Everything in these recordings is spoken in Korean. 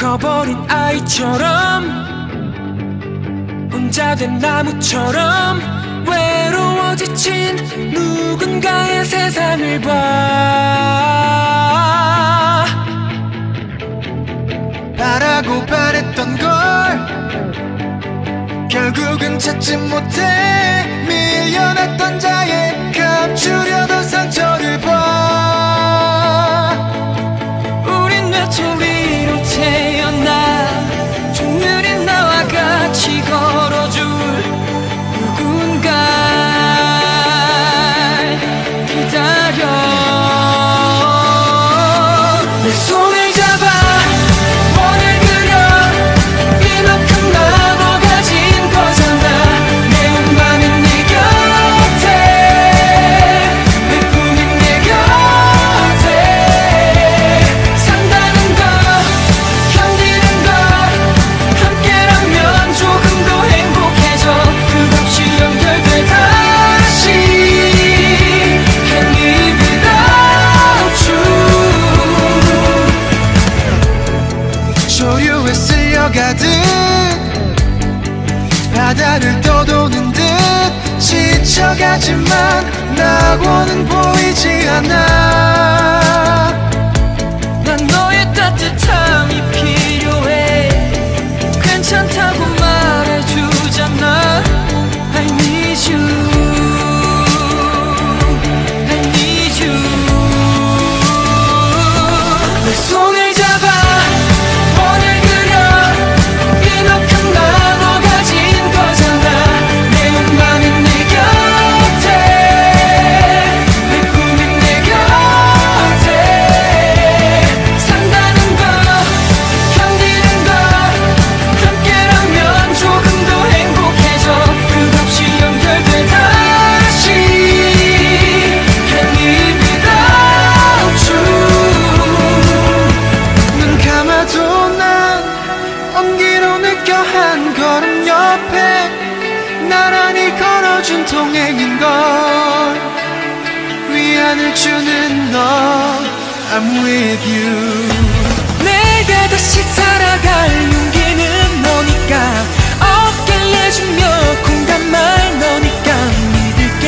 커버린 아이처럼 혼자 된 나무처럼 외로워 지친 누군가의 세상을 봐. 바라고 바랬던 걸 결국은 찾지 못해 밀려났던 자의 감추려던 상처를 봐. 우린 외톨이로 태어나 좀 느린 나와 같이 걸어줄 누군가 기다려. 내 손을 잡아 원을 그려 이만큼 나눠 가진 거잖아. 매운 밤은 네 곁에 배뿐인 내 곁에 산다는 거 견디는 거 함께라면 조금 더 행복해져. 끝없이 연결돼 다시 And live without you. 조류에 쓸려가듯 바다를 떠도는 듯 지쳐가지만 낙원은 보이지 않아. 난 너의 따뜻함이 필요해. 괜찮다고 말해주잖아. I need you, I need you. 내 손을 잡아 원을 그려 이만큼 나눠 가진 거잖아. 매운 밤은 내 곁에 배뿐인 내 곁에 산다는 거 견디는 거 함께라면 조금 더 행복해져. 끝없이 연결돼 다시 And live without you. 눈 감아도 난 온기로 느껴 한 걸음 옆에 나란히 걸어준 동행인걸. 위안을 주는 너 I'm with you. 내가 다시 살아갈 용기는 너니까 어깨를 내주며 공감할 너니까 믿을게.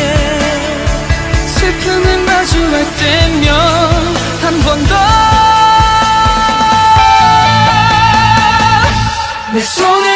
슬픔을 마주할 때면 한 번 더 내 손을